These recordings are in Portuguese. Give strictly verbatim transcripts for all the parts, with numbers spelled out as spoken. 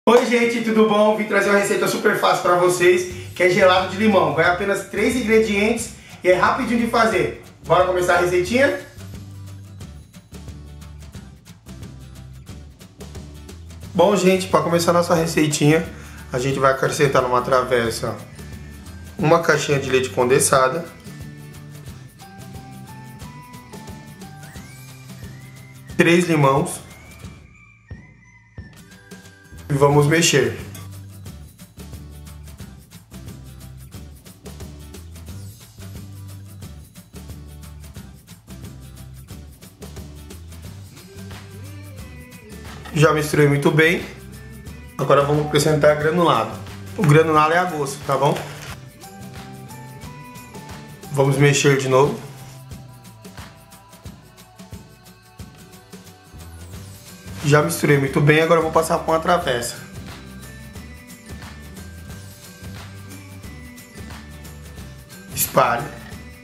Oi gente, tudo bom? Vim trazer uma receita super fácil para vocês, que é gelado de limão. Vai apenas três ingredientes e é rapidinho de fazer. Bora começar a receitinha? Bom gente, para começar a nossa receitinha, a gente vai acrescentar numa travessa uma caixinha de leite condensada, três limões e vamos mexer. Já misturei muito bem. Agora vamos acrescentar granulado. O granulado é a gosto, tá bom? Vamos mexer de novo. Já misturei muito bem, agora eu vou passar por uma travessa. Espalhe.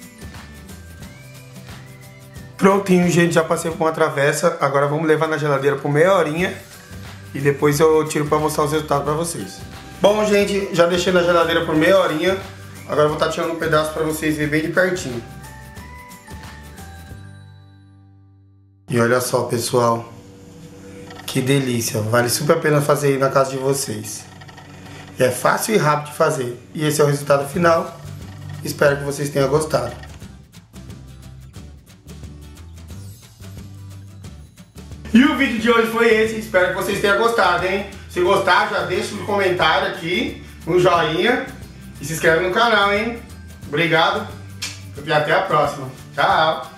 Prontinho, gente, já passei por uma travessa. Agora vamos levar na geladeira por meia horinha e depois eu tiro para mostrar os resultados para vocês. Bom, gente, já deixei na geladeira por meia horinha. Agora eu vou estar tirando um pedaço para vocês verem bem de pertinho. E olha só, pessoal. Que delícia, vale super a pena fazer aí na casa de vocês. É fácil e rápido de fazer. E esse é o resultado final. Espero que vocês tenham gostado. E o vídeo de hoje foi esse, espero que vocês tenham gostado, hein? Se gostar, já deixa um comentário aqui, um joinha e se inscreve no canal, hein? Obrigado e até a próxima. Tchau!